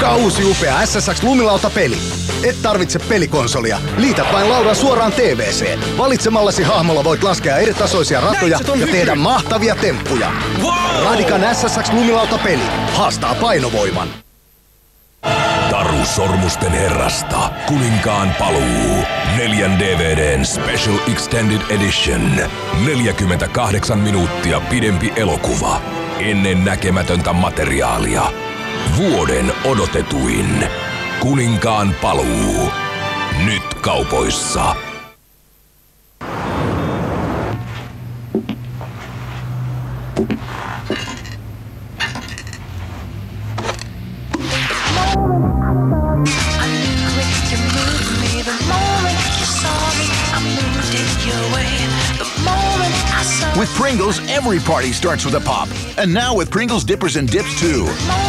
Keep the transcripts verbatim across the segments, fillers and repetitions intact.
Kokeilkaa uusi upea S S X Lumilauta-peli. Et tarvitse pelikonsolia. Liität vain laudan suoraan T V:seen. Valitsemallasi hahmolla voit laskea eri tasoisia ratoja ja tehdä mahtavia temppuja. Wow! Radican S S X Lumilauta-peli haastaa painovoiman. Taru Sormusten herrasta. Kuninkaan paluu. Neljän D V D:n Special Extended Edition. neljäkymmentäkahdeksan minuuttia pidempi elokuva. Ennen näkemätöntä materiaalia. Vuoden odotetuin. Kuninkaan paluu. Nyt kaupoissa. With Pringles, every party starts with a pop. And now with Pringles dippers and dips too.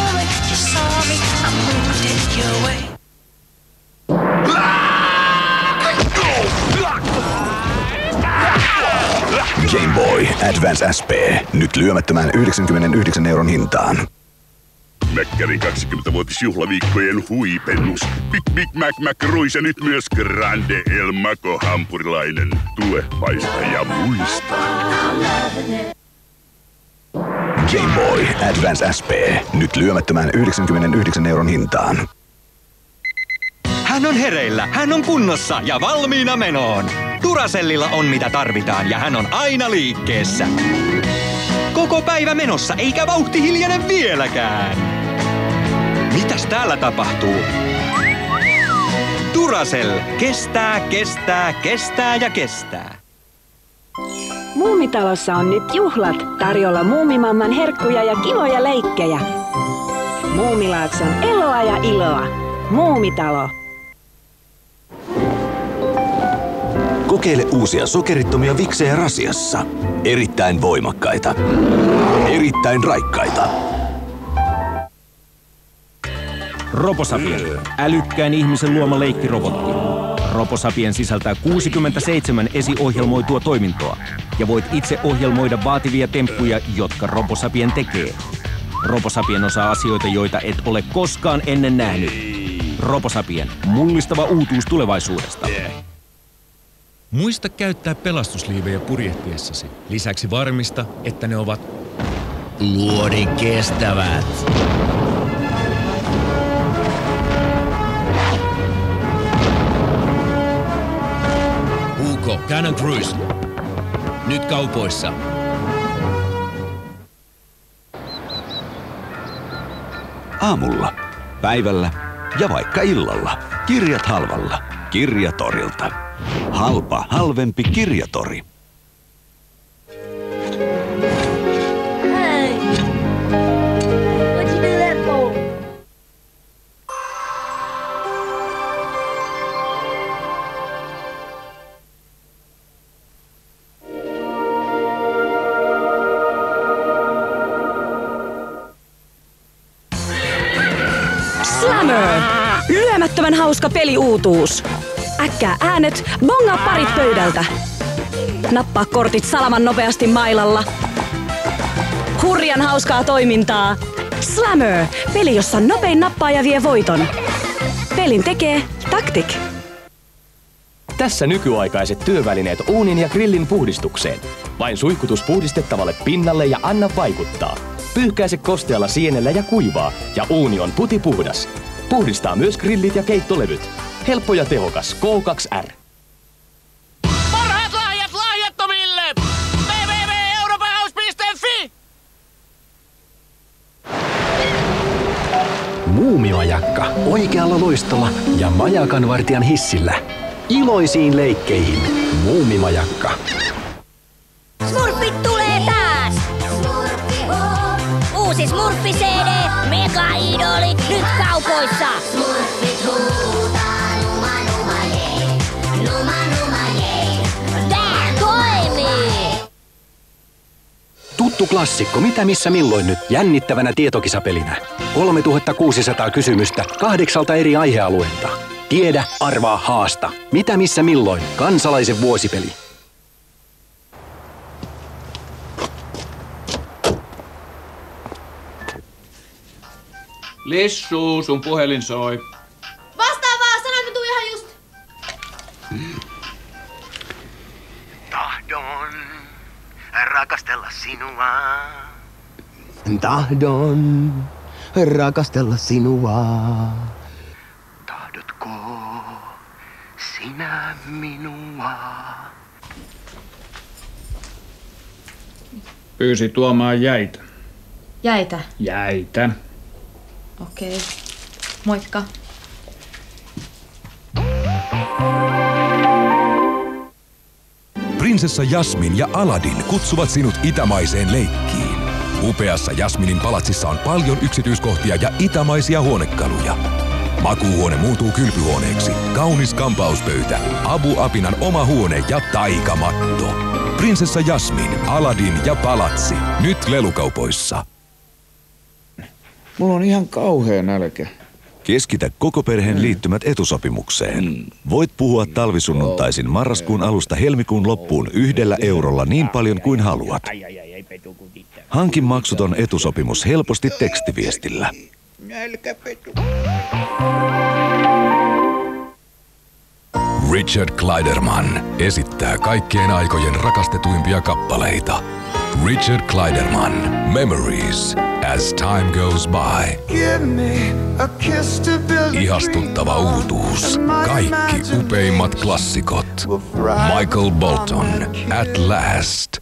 Game Boy Advance S P. Nyt lyömättömän yhdeksänkymmentäyhdeksän euron hintaan. Mäkkärin kaksikymmentävuotisjuhlaviikkojen huipennus. Big Big Mac McRuis ja nyt myös Grande El Maco hampurilainen. Tule, paista ja muista. Game Boy Advance S P. Nyt lyömättömän yhdeksänkymmentäyhdeksän euron hintaan. Hän on hereillä, hän on kunnossa ja valmiina menoon. Duracellilla on mitä tarvitaan ja hän on aina liikkeessä. Koko päivä menossa eikä vauhti hiljene vieläkään. Mitäs täällä tapahtuu? Duracell kestää, kestää, kestää ja kestää. Muumitalossa on nyt juhlat, tarjolla Muumimamman herkkuja ja kivoja leikkejä. Muumilaakson eloa ja iloa. Muumitalo. Kokeile uusia sokerittomia viksejä rasiassa. Erittäin voimakkaita. Erittäin raikkaita. Roposapien. Älykkään ihmisen luoma leikkirobotti. Roposapien sisältää kuusikymmentäseitsemän esiohjelmoitua toimintoa. Ja voit itse ohjelmoida vaativia temppuja, jotka Roposapien tekee. Roposapien osaa asioita, joita et ole koskaan ennen nähnyt. Roposapien. Mullistava uutuus tulevaisuudesta. Muista käyttää pelastusliivejä purjehtiessasi. Lisäksi varmista, että ne ovat luodin kestävät. U K, Cannon Cruise. Nyt kaupoissa. Aamulla, päivällä ja vaikka illalla. Kirjat halvalla. Kirjatorilta. Halpa, halvempi kirjatori. Hey! What'd you do that for? Slammer! Lyömättömän hauska peliuutuus. Äkkää äänet, bongaa parit pöydältä. Nappaa kortit salaman nopeasti mailalla. Hurjan hauskaa toimintaa. Slammer! Peli, jossa nopein nappaaja vie voiton. Pelin tekee Tactic. Tässä nykyaikaiset työvälineet uunin ja grillin puhdistukseen. Vain suihkutus puhdistettavalle pinnalle ja anna vaikuttaa. Pyyhkäise kostealla sienellä ja kuivaa. Ja uuni on putipuhdas. Puhdistaa myös grillit ja keittolevyt. Helppo ja tehokas K kaksi R. Parhaat lahjat lahjattomille! double-u double-u double-u piste europahouse piste fi Muumimajakka oikealla luistolla ja majakanvartijan hissillä. Iloisiin leikkeihin. Muumimajakka. Smurfit tulee taas! Uusi Smurfi C D, Mega Idoli, nyt kaupoissa! Smurfit huutaa, numa numa jee, numa numa jee. Tää toimii! Tuttu klassikko Mitä missä milloin nyt jännittävänä tietokisapelinä. kolmetuhattakuusisataa kysymystä kahdeksalta eri aihealueelta. Tiedä, arvaa, haasta. Mitä missä milloin kansalaisen vuosipeli. Lissu, sun puhelin soi. Vastaa vaan, sanoin, tuu ihan just. Tahdon rakastella sinua. Tahdon rakastella sinua. Tahdotko sinä minua? Pyysi tuomaan jäitä. Jäitä. Jäitä. Okei. Moikka. Prinsessa Jasmin ja Aladdin kutsuvat sinut itämaiseen leikkiin. Upeassa Jasminin palatsissa on paljon yksityiskohtia ja itämaisia huonekaluja. Makuuhuone muuttuu kylpyhuoneeksi, kaunis kampauspöytä, Abu Apinan oma huone ja taikamatto. Prinsessa Jasmin, Aladdin ja palatsi. Nyt lelukaupoissa. Mulla on ihan kauhea nälkä. Keskitä koko perheen liittymät etusopimukseen. Voit puhua talvisunnuntaisin marraskuun alusta helmikuun loppuun yhdellä eurolla niin paljon kuin haluat. Hankin maksuton etusopimus helposti tekstiviestillä. Richard Kleiderman esittää kaikkien aikojen rakastetuimpia kappaleita. Richard Kleiderman, Memories, As Time Goes By. Ihastuttava uutuus. Kaikki upeimmat klassikot. Michael Bolton, At Last.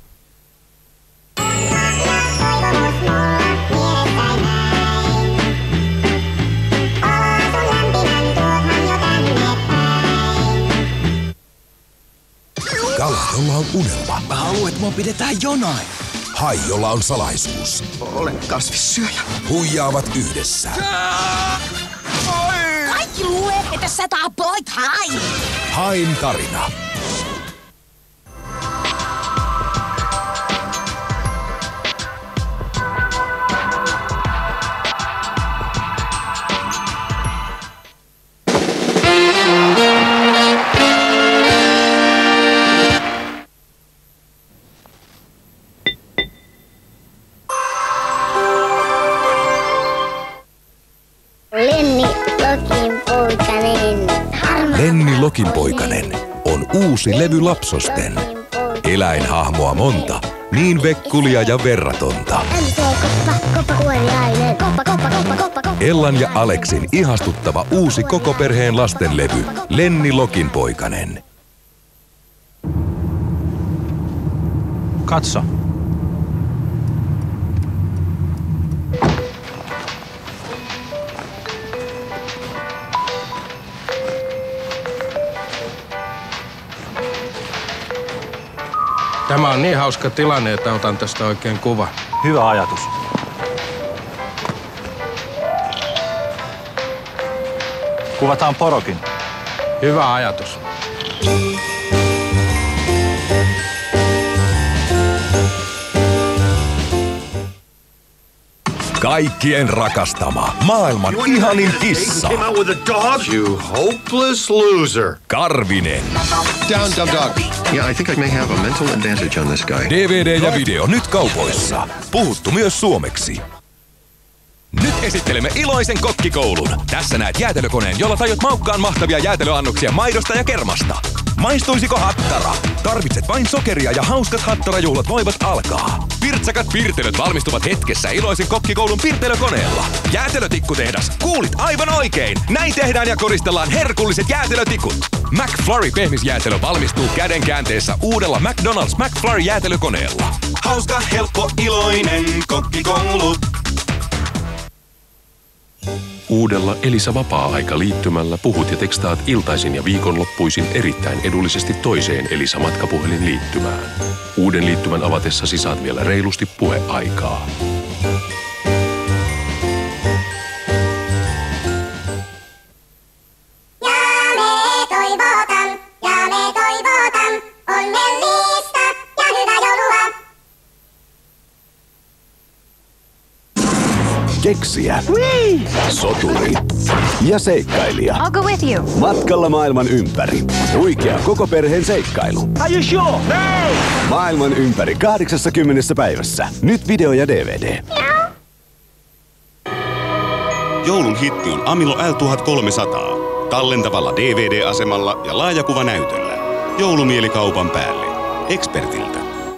Kala, jolla on unelma. Mä haluan, että mua pidetään jonain. Hai, jolla on salaisuus. Olen kasvissyöjä. Huijaavat yhdessä. Kaikki luulee, että sä tapoit Hain. Hain tarina. Lenni Lokinpoikanen on uusi levy lapsosten. Eläinhahmoa monta, niin vekkulia ja verratonta. Ellan ja Aleksin ihastuttava uusi koko perheen lastenlevy, Lenni Lokinpoikanen. Katso. Tämä on niin hauska tilanne, että otan tästä oikein kuva. Hyvä ajatus. Kuvataan porokin. Hyvä ajatus. Kaikkien rakastama, maailman ihanin kissa. You hopeless loser. Karvinen. Down, dumb dog. Yeah, I think I may have a mental advantage on this guy. D V D ja video nyt kaupoissa. Puhuttu myös suomeksi. Nyt esittelemme iloisen kokkikoulun. Tässä näet jäätelökoneen, jolla tajut maukkaan mahtavia jäätelöannoksia maidosta ja kermasta. Maistuisiko hattara? Tarvitset vain sokeria ja hauskat hattarajuhlat voivat alkaa. Pirtsakat piirtelöt valmistuvat hetkessä iloisen kokkikoulun piirtelökoneella. Jäätelötikkutehdas, kuulit aivan oikein. Näin tehdään ja koristellaan herkulliset jäätelötikut. McFlurry pehmisjäätelö valmistuu käden käänteessä uudella McDonald's McFlurry jäätelökoneella. Hauska, helppo, iloinen kokkikoulu. Uudella Elisa Vapaa-aika-liittymällä puhut ja tekstaat iltaisin ja viikonloppuisin erittäin edullisesti toiseen Elisa matkapuhelin-liittymään. Uuden liittymän avatessasi saat vielä reilusti puheaikaa. Keksijä, soturi ja seikkailija. I'll go with you. Matkalla maailman ympäri. Huikea koko perheen seikkailu. Are you sure? No! Maailman ympäri kahdeksassa kymmenessä päivässä. Nyt video ja D V D. Joulun hitti on Amilo L tuhatkolmesataa. Tallentavalla D V D-asemalla ja laajakuvanäytöllä. Joulumielikaupan päälle. Expertiltä.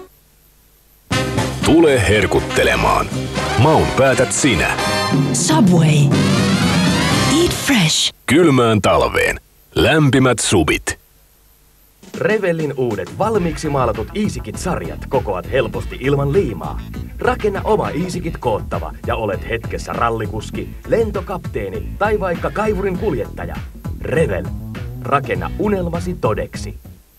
Tule herkuttelemaan. Maun päätät sinä. Subway. Eat fresh. Kylmään talveen. Lämpimät subit. Revellin uudet valmiiksi maalatut Easykit-sarjat kokoat helposti ilman liimaa. Rakenna oma Easykit-koottava ja olet hetkessä rallikuski, lentokapteeni tai vaikka kaivurin kuljettaja. Revel. Rakenna unelmasi todeksi.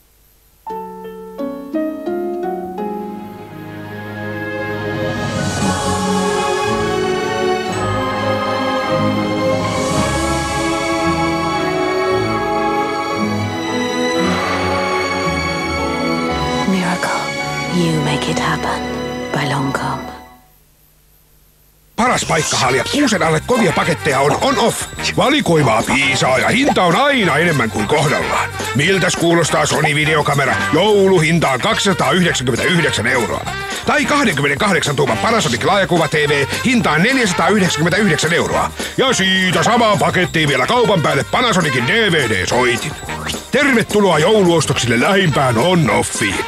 You make it happen. By Longcom. Paras paikka haalia kuusen alle kovia paketteja on on-off. Valikoimaa piisaa ja hinta on aina enemmän kuin kohdallaan. Miltäs kuulostaa Sony-videokamera jouluhintaan kaksisataayhdeksänkymmentäyhdeksän euroa? Tai kaksikymmentäkahdeksan tuuman Panasonic laajakuva T V hintaan neljäsataayhdeksänkymmentäyhdeksän euroa. Ja siitä samaan pakettiin vielä kaupan päälle Panasonicin D V D-soitin. Tervetuloa jouluostoksille lähimpään on-offiin.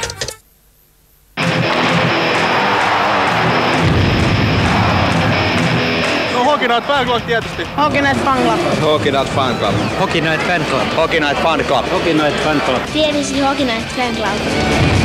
Hockey Night Fan Club tietysti. Hockey Night Fan Club. Hockey Night Fan Club. Hockey Night Fan Club. Hockey Night Fan Club. Hockey Night Fan Club. Tietysti Hockey Night Fan Club.